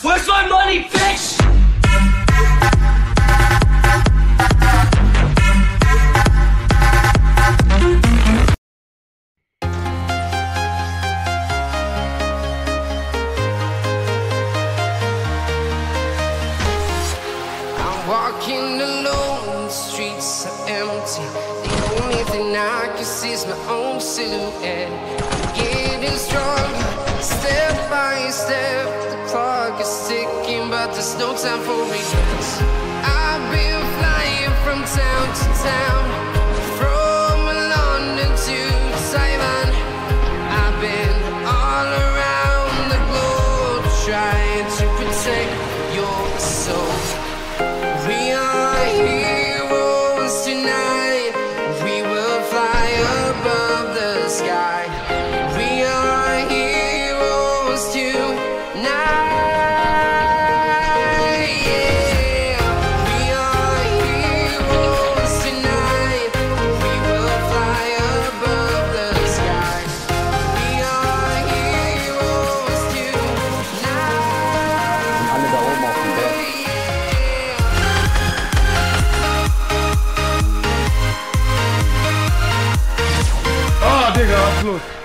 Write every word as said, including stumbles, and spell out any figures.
Where's my money, bitch? I'm walking alone, the streets are empty. The only thing I can see is my own silhouette. I'm getting stronger, step by step. The clock is ticking, but there's no time for regrets. I've been flying from town to town, from London to Taiwan. I've been all around the globe, trying to protect your soul. We are heroes tonight. We will fly above the sky. We are heroes tonight. Yeah. We are heroes tonight. We will fly above the sky. We are heroes tonight. Alle da oben auf dem Berg. Ah, Digga, Abschluss.